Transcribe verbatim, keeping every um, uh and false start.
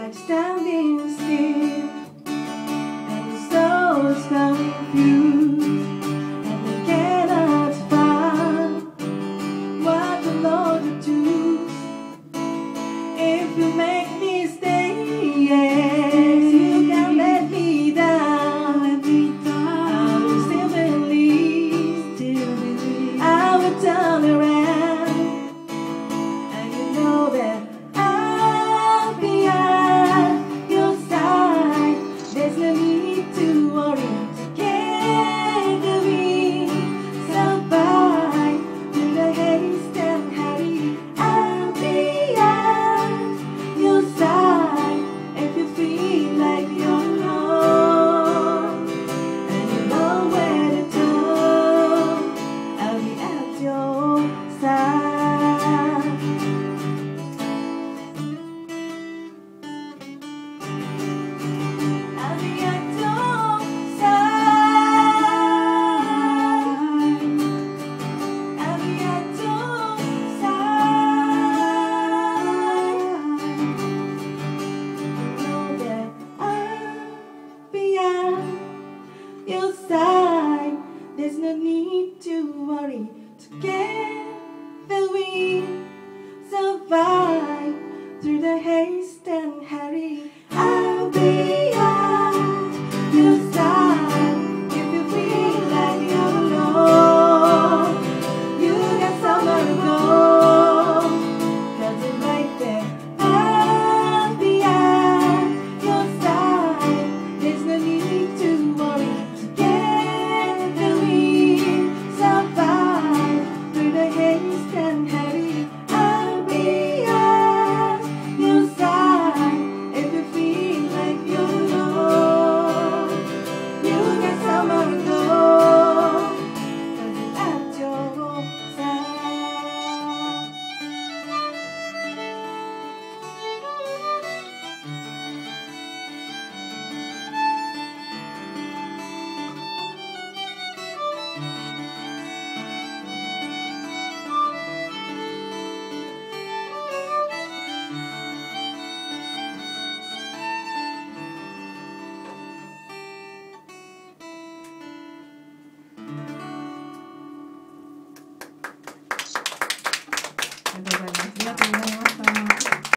like standing still, and the soul is confused, and I cannot find what the Lord would choose. If you make me stay, yes, you can let me down, let me down. I will still believe, still believe. I will turn around, and you know that I'll be at your side. There's no need to worry. Together we survive through the haste and hurry. I'll be at your side if you feel like you're alone and you know where to turn. I'll be at your side. I'll be at your side. I'll be at your side. Know that I'll be at your side. There's no need to worry. Together we survive through the haste and hurry. I'll be at your side if you feel like you're alone. You got somewhere to go, 'cause it's right there. I'll be at your side. There's no need to worry. Together we survive through the haste and hurry. I'll be at your side if you feel like you're alone. You got somewhere to go, 'cause it's at your side. ありがとうございます。